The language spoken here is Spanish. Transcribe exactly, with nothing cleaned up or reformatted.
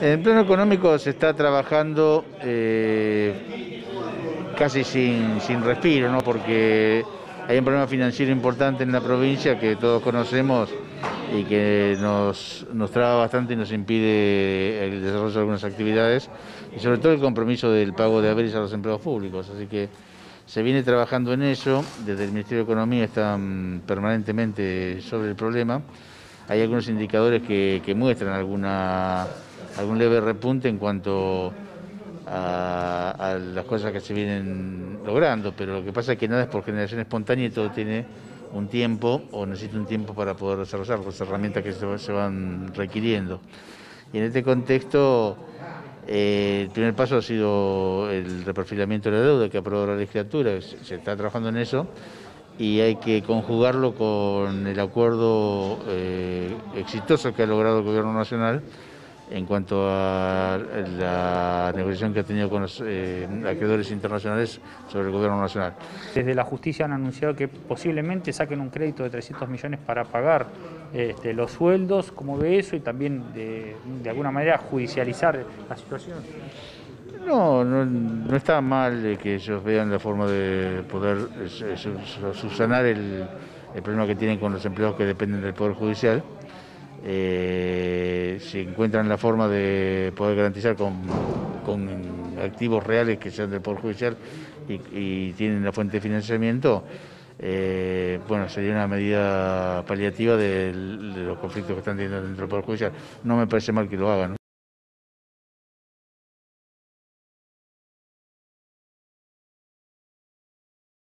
En el plano económico se está trabajando eh, casi sin, sin respiro, ¿no? Porque hay un problema financiero importante en la provincia que todos conocemos y que nos, nos traba bastante y nos impide el desarrollo de algunas actividades, y sobre todo el compromiso del pago de haberes a los empleados públicos. Así que se viene trabajando en eso, desde el Ministerio de Economía están permanentemente sobre el problema. Hay algunos indicadores que, que muestran alguna, algún leve repunte en cuanto a, a las cosas que se vienen logrando, pero lo que pasa es que nada es por generación espontánea y todo tiene un tiempo, o necesita un tiempo para poder desarrollar las herramientas que se, se van requiriendo. Y en este contexto, eh, el primer paso ha sido el reperfilamiento de la deuda que aprobó la legislatura, se está trabajando en eso, y hay que conjugarlo con el acuerdo eh, exitoso que ha logrado el Gobierno Nacional en cuanto a la negociación que ha tenido con los eh, acreedores internacionales sobre el Gobierno Nacional. Desde la justicia han anunciado que posiblemente saquen un crédito de trescientos millones para pagar este, los sueldos. ¿Cómo ve eso? Y también de, de alguna manera judicializar la situación. No, no, no está mal que ellos vean la forma de poder subsanar el, el problema que tienen con los empleados que dependen del Poder Judicial. Eh, si encuentran la forma de poder garantizar con, con activos reales que sean del Poder Judicial y, y tienen la fuente de financiamiento, eh, bueno, sería una medida paliativa de, de los conflictos que están teniendo dentro del Poder Judicial. No me parece mal que lo hagan, ¿no?